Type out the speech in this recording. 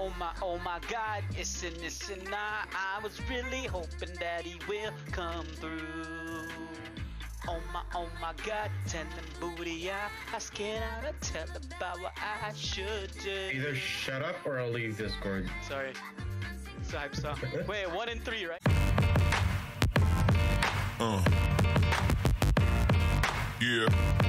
oh my God, it's I was really hoping that he will come through. Oh my God, tell him booty, I scared out to tell about what I should do. Either shut up or I'll leave Discord. Sorry. It's a hype song. Wait, 1 and 3, right? Yeah.